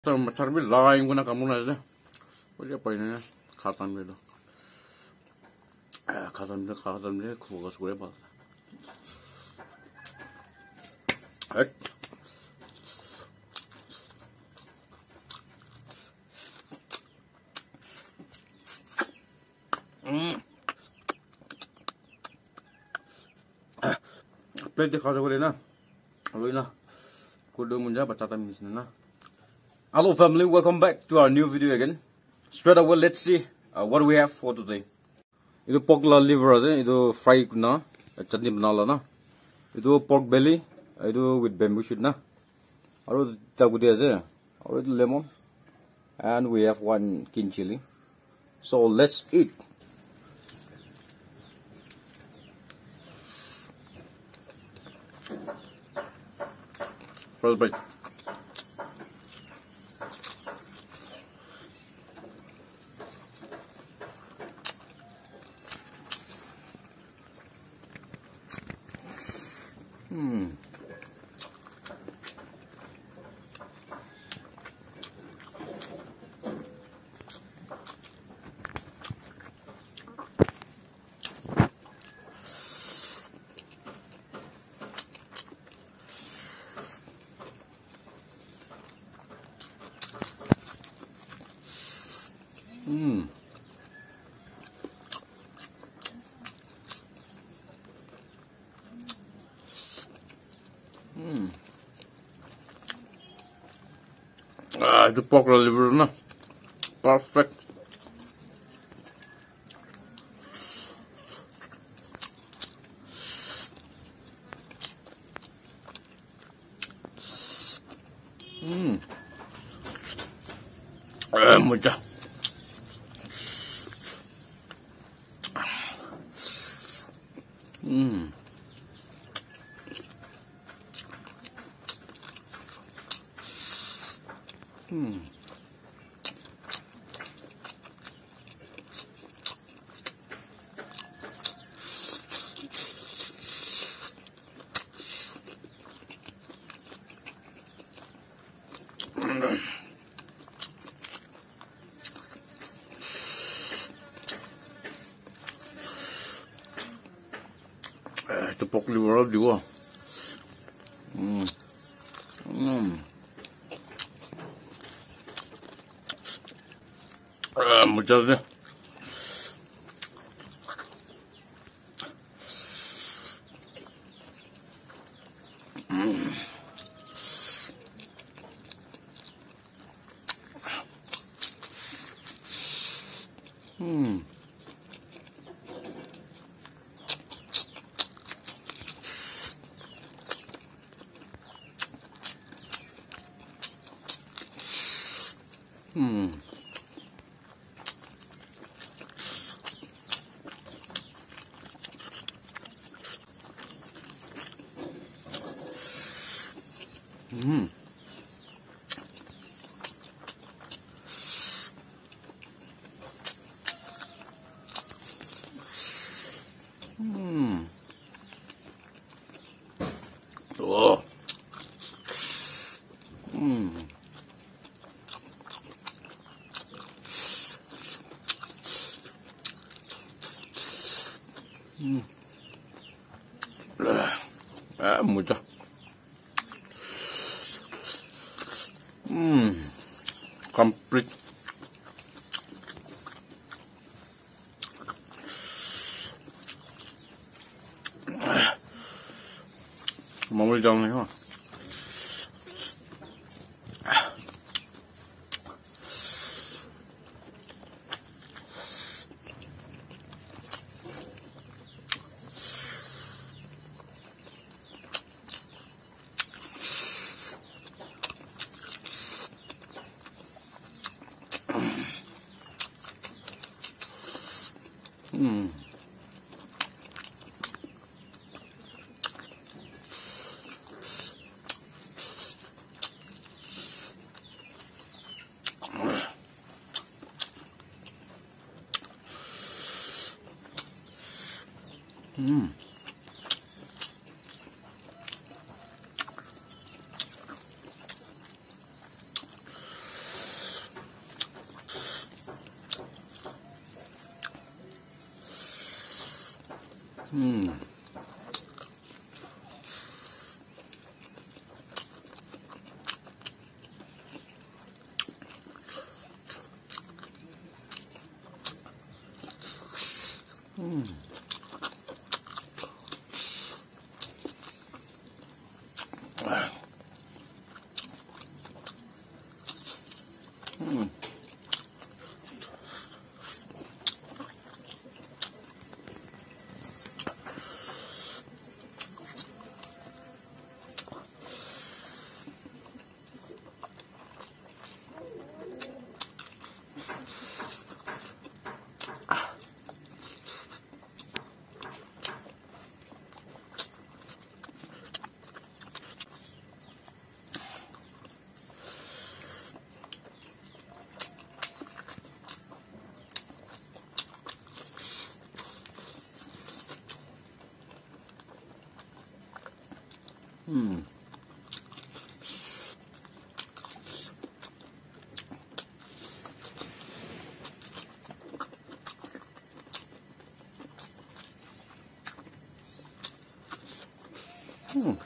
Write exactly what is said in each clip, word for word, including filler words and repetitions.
Terbi lain guna kamu nada. Boleh apa ini? Khatam dia. Ah, khatam dia, khatam dia, kuas gue apa? Eh. Hmm. Plate dia khatam boleh na. Boleh na. Kudu munja baca tam di sini na. Hello family, welcome back to our new video again. Straight away, let's see uh, what we have for today. Idu pork liver ase, idu fry na, chutney banala na. Idu pork belly, idu with bamboo shoot na. Aru tagudi ase, aru idu lemon, and we have one king chili. So let's eat. First bite. Hmm. Hmm. Hmm. Ah, the pork liver na. Perfect. Hmm. Ah, mucha. Hmm. Hmm. The pork liver juga. Hmm. Hmm. Ah, muchas deh. Hmm. Hmm. Hmm. Hmm. Hmm. Oh. Hmm. Hmm. Ah, mucha. Hmm. Complete. 마무리 장면이요. 음. 음. 음. 음. 음. 음. 음.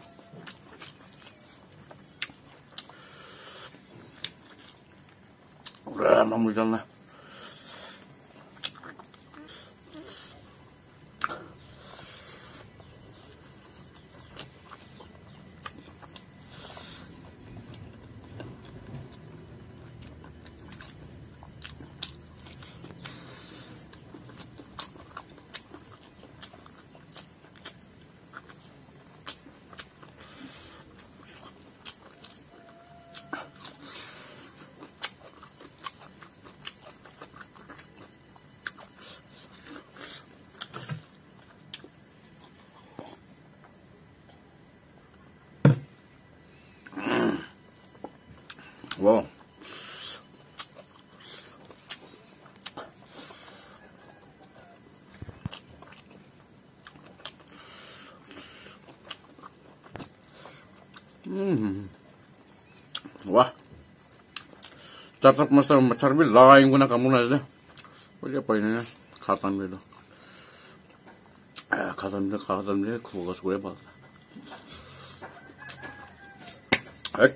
그래, 마무리 잘라. 와. 음. Wah. Cakep mas macam bi lain guna kamu aja. Oh dia apa ini? Katan itu. Eh, katan itu katan itu kuas gue banget. Eh.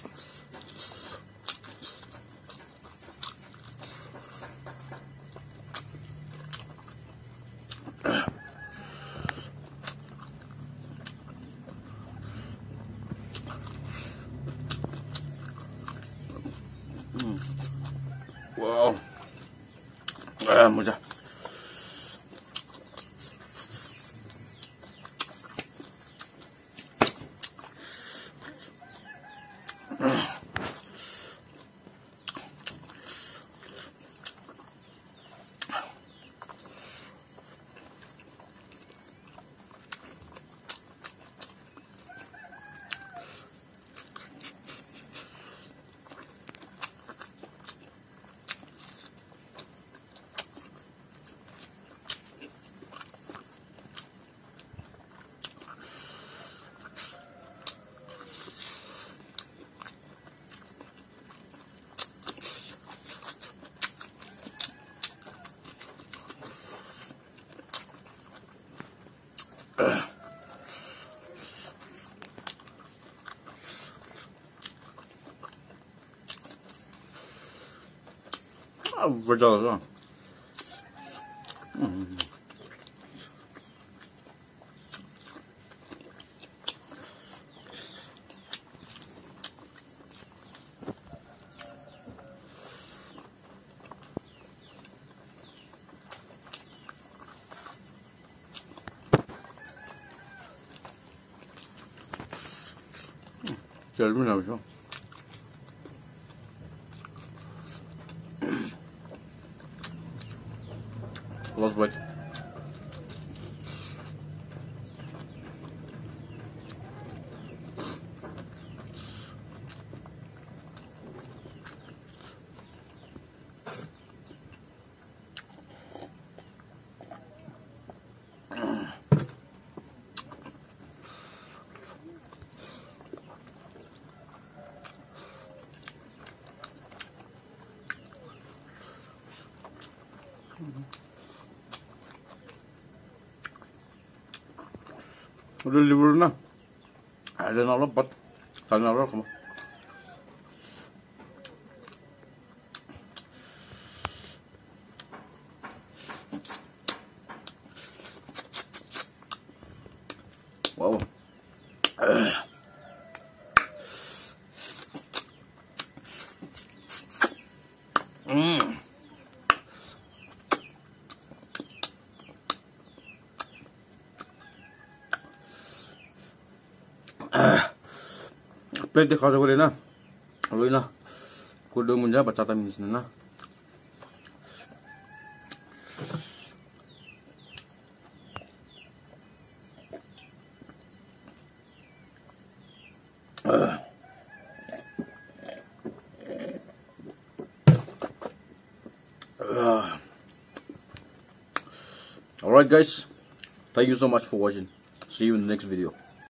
Wow. Ah, mudah. 아, 그러잖아. 음. 얇은 나오죠. Lost weight. udah libur na. Ada nalo pat, kali nalo kamu. Wow. Mm. Plate de खाजा बोले ना, alloy ना, कुछ मुझे बचाता miss ना. Alright guys, thank you so much for watching. See you in the next video.